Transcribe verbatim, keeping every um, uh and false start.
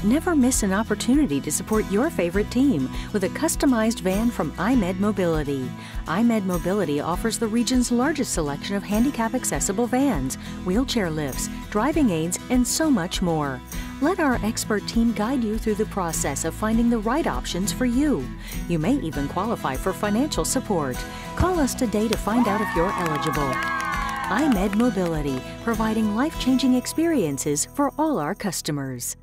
Never miss an opportunity to support your favorite team with a customized van from I M E D Mobility. I M E D Mobility offers the region's largest selection of handicap-accessible vans, wheelchair lifts, driving aids, and so much more. Let our expert team guide you through the process of finding the right options for you. You may even qualify for financial support. Call us today to find out if you're eligible. I M E D Mobility, providing life-changing experiences for all our customers.